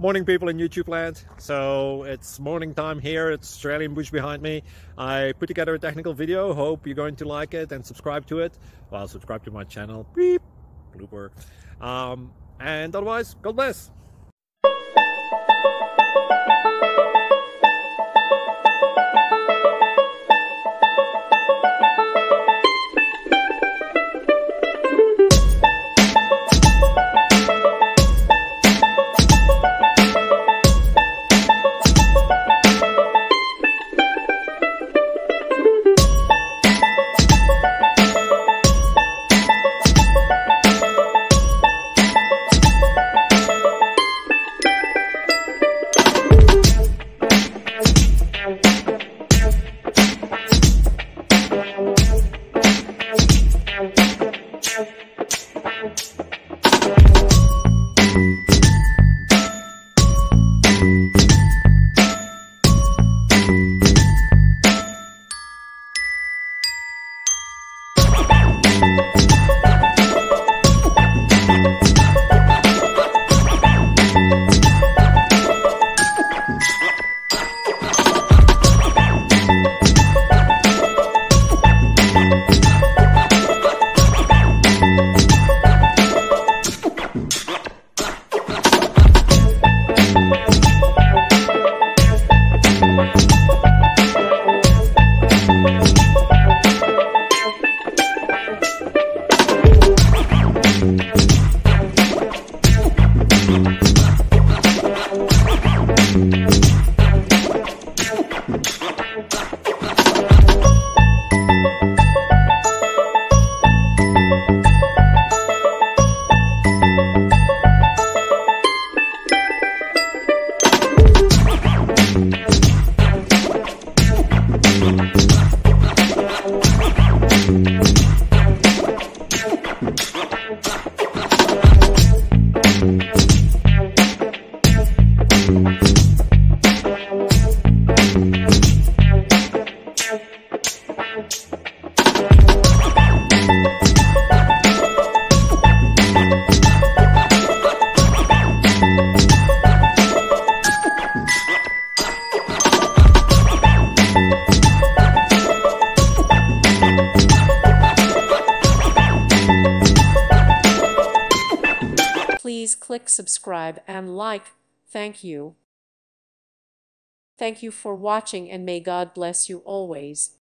Morning, people in YouTube land. So it's morning time here. It's Australian bush behind me. I put together a technical video. Hope you're going to like it and subscribe to it. Well, subscribe to my channel. Beep. Blooper. And otherwise, God bless. Please click subscribe and like. Thank you. Thank you for watching and may God bless you always.